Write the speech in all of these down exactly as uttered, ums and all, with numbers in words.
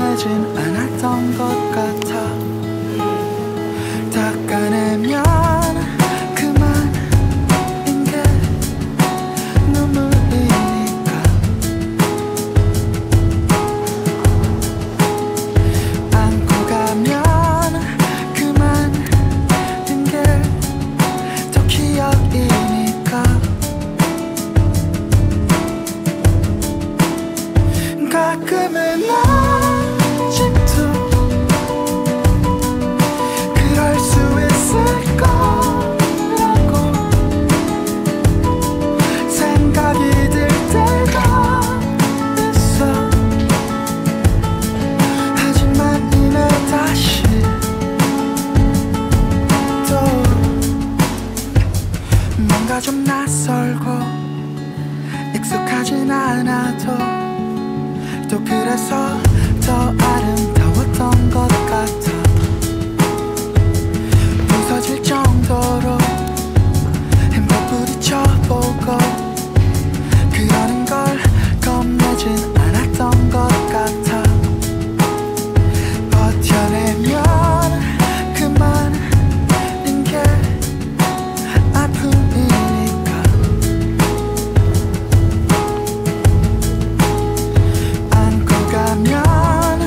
겁내진 않았던 것 같아. 닦아내면 그만인 게 눈물이니까. 안고 가면 그만인 게 더 기억이니까. 가끔은 아직도 그럴 수 있을 거라고 생각이 들 때가 있어. 하지만 이내 다시 또 뭔가 좀 낯설고 익숙하진 않아도 또 그래서 더 아름다웠던 것 같아. 부서질 정도로 힘껏 부딪혀보고 그러는 걸 겁내진 않았던 것 같아. 버텨내면 그만인 게 아픔이니까. 가면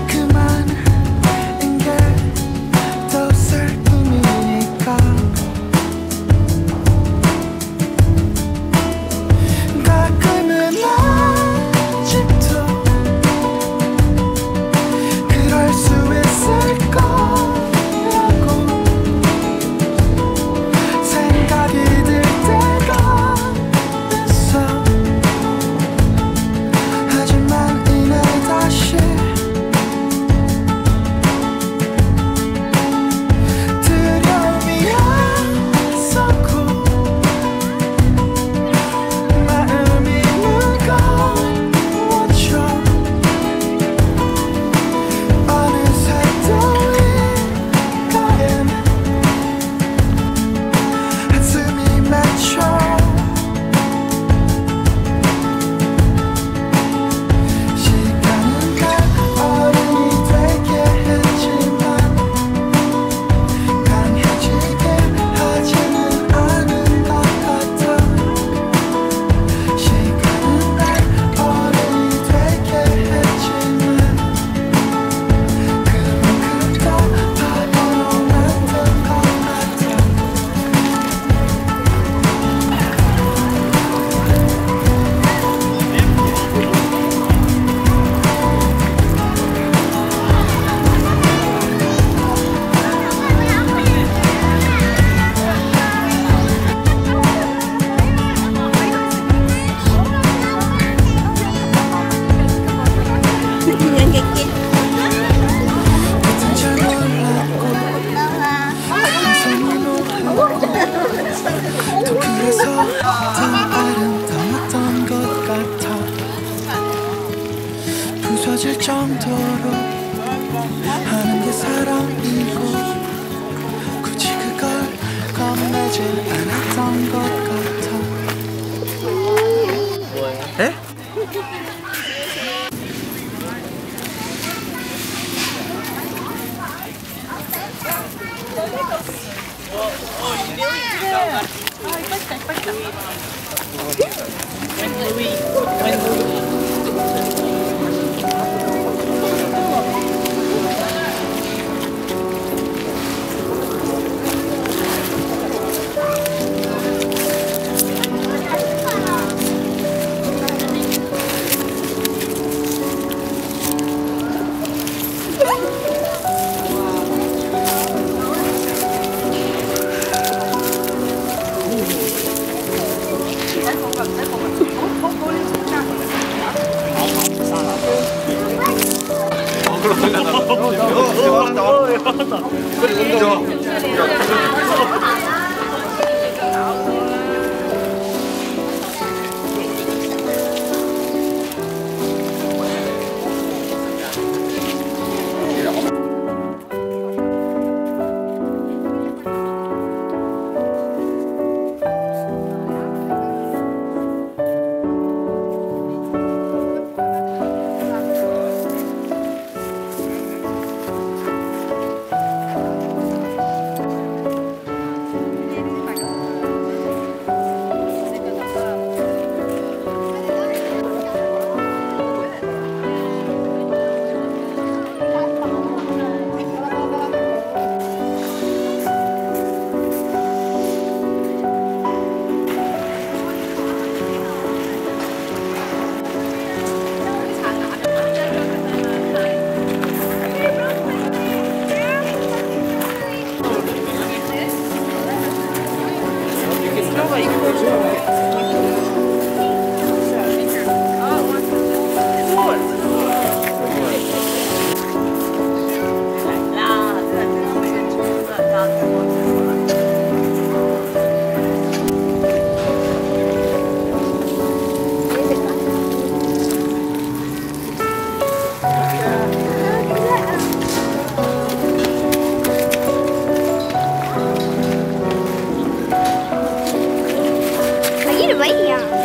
그만인 게 더 슬픔이니까. 가끔은 아직도 그럴 수 있을 거라고 생각이 들 때가 있어. 하지만 다시 두려움이 앞서고 마음이 무거워져. 어느새 또 이가엔 한숨이 맺혀. 부서질 정도로 하는 게 사랑이고 굳이 그걸 겁내진 않았던 것 같아. 에? 可以呀。